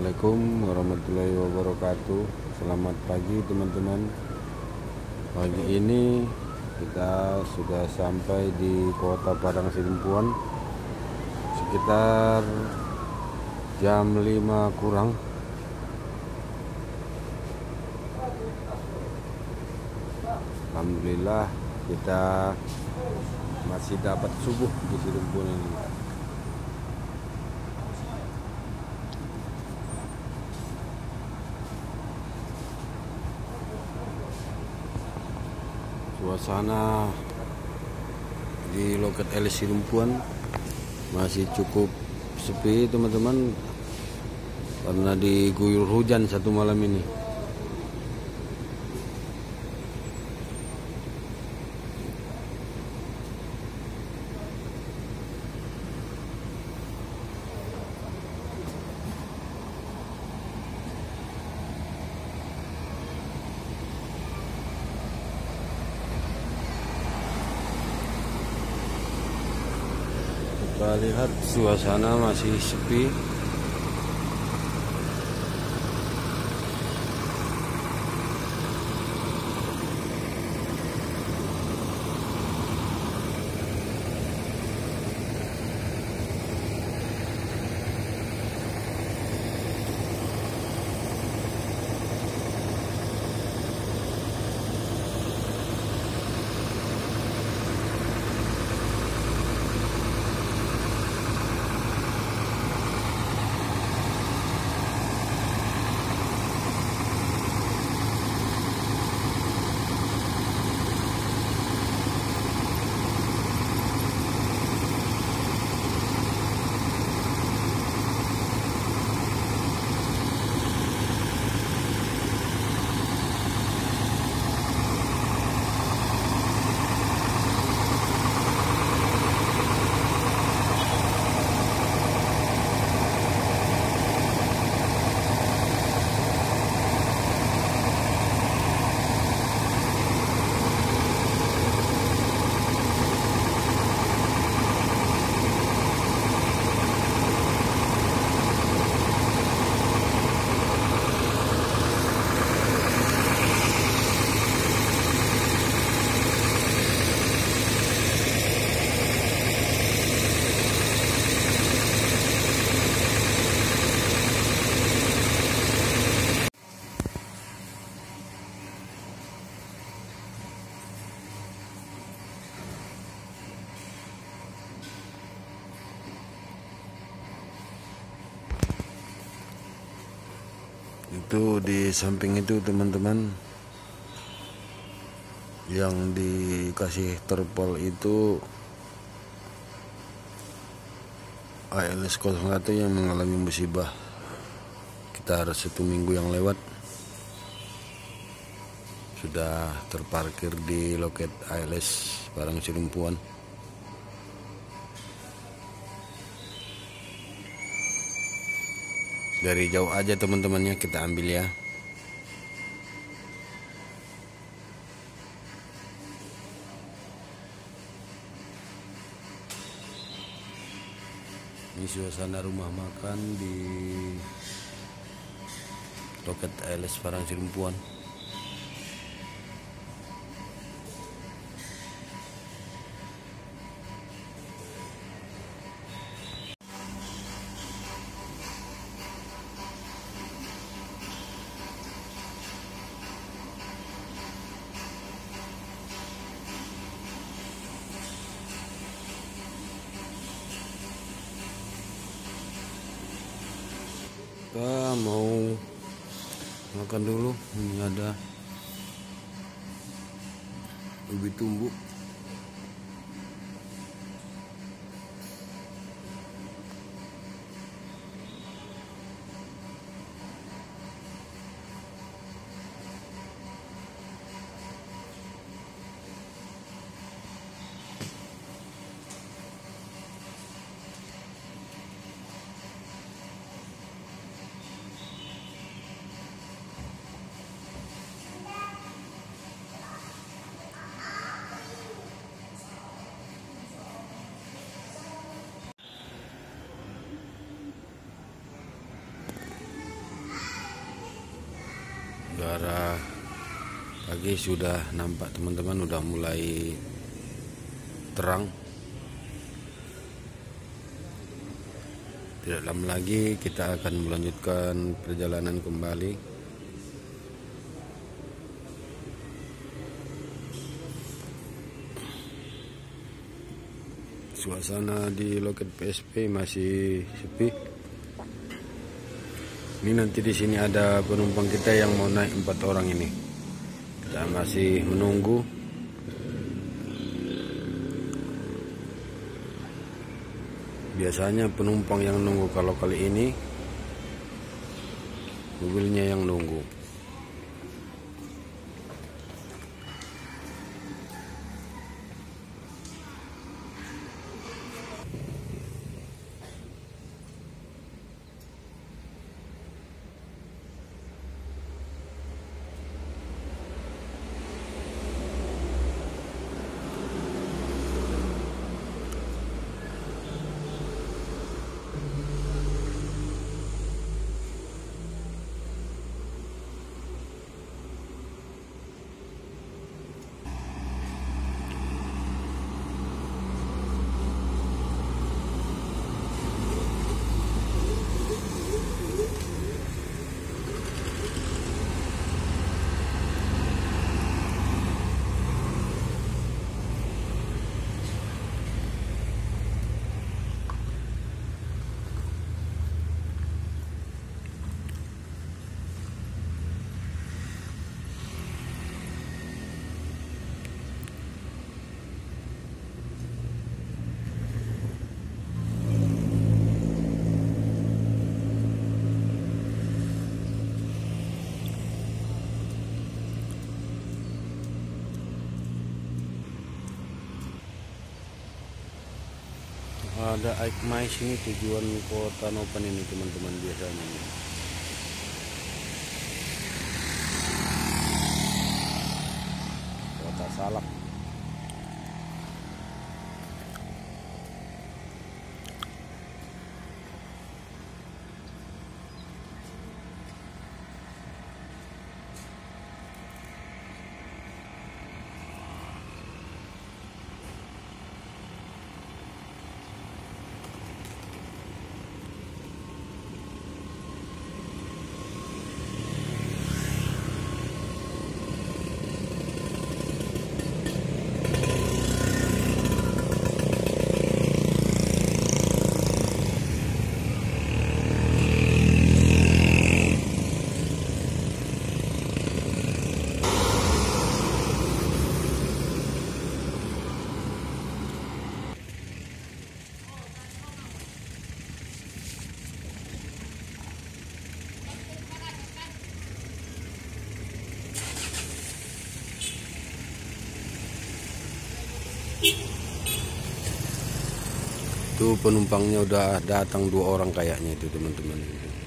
Assalamualaikum warahmatullahi wabarakatuh. Selamat pagi teman-teman. Pagi ini kita sudah sampai di kota Padang Sidempuan sekitar jam 5 kurang. Alhamdulillah kita masih dapat subuh di Sidempuan ini. Suasana di loket LS Sidempuan masih cukup sepi teman-teman, karena diguyur hujan satu malam ini. Kita lihat suasana masih sepi. Itu di samping itu teman-teman, yang dikasih terpal itu ALS 01 yang mengalami musibah sekitar 1 minggu yang lewat. Sudah terparkir di loket ALS Padang Sidempuan. Dari jauh aja teman-temannya kita ambil ya. Ini suasana rumah makan di loket ALS Padang Sidempuan. Kita mau makan dulu. Ini ada ubi tumbuk. Udara pagi sudah nampak teman-teman, udah mulai terang. Tidak lama lagi kita akan melanjutkan perjalanan kembali. Suasana di loket PSP masih sepi. Ini nanti di sini ada penumpang kita yang mau naik 4 orang ini. Kita masih menunggu. Biasanya penumpang yang nunggu, kalau kali ini mobilnya yang nunggu. Ada Aikmais ini tujuan kota Nopan ini teman-teman, biasanya ini. Kota Salak. Itu penumpangnya udah datang 2 orang kayaknya itu teman-teman.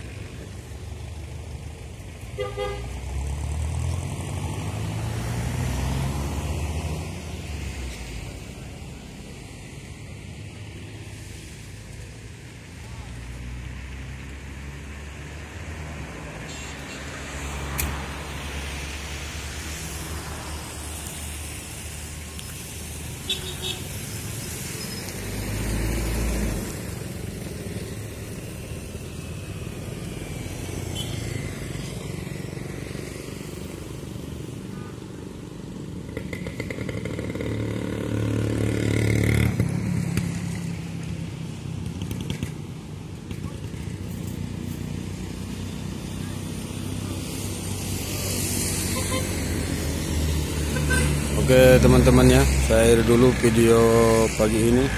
Oke teman-teman ya, saya akhiri dulu video pagi ini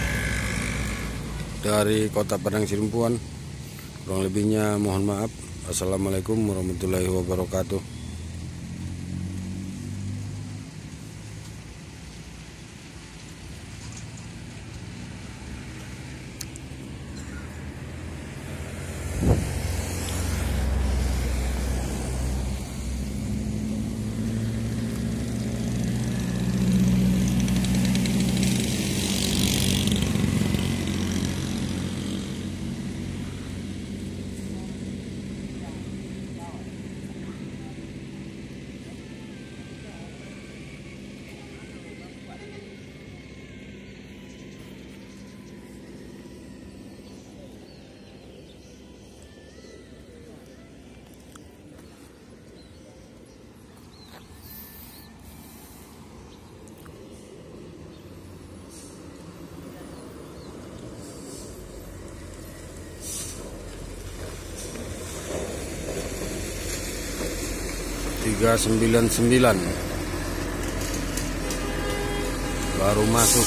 dari Kota Padang Sidempuan. Kurang lebihnya mohon maaf. Assalamualaikum warahmatullahi wabarakatuh. 399 baru masuk.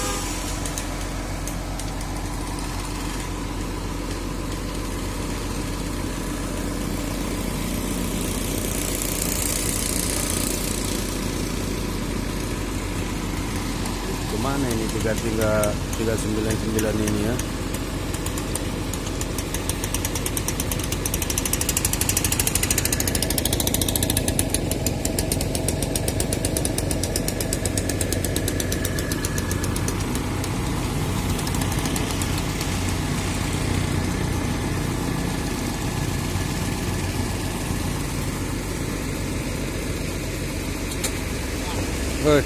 Kemana ini 399 ini ya? Hei.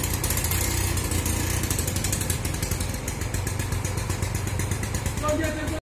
Oye,